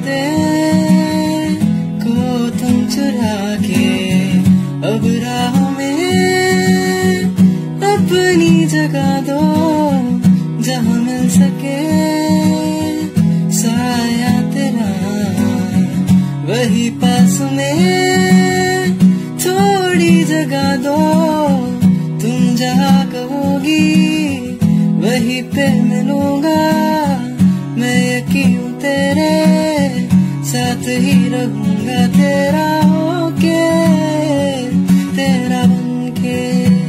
रास्ते को तुम चुरा के अब राहों में अपनी जगह दो, जहाँ मिल सके साया तेरा वही पास में, थोड़ी जगह दो, तुम जहाँ कहोगी वहीं पे मिलूंगा, मैं यकीन तेरे साथ ही रहूंगा, तेरा होके तेरा बनके।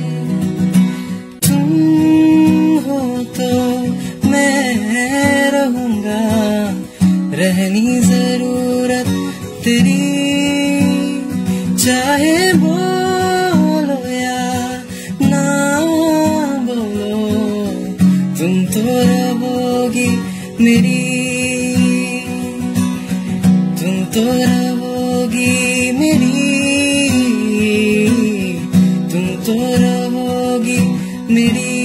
तुम हो तो मैं रहूंगा, रहनी जरूरत तेरी, चाहे बोलो या ना बोलो, तुम तो रहोगी मेरी, तुम तो रहोगी मेरी, तुम तो रहोगी मेरी।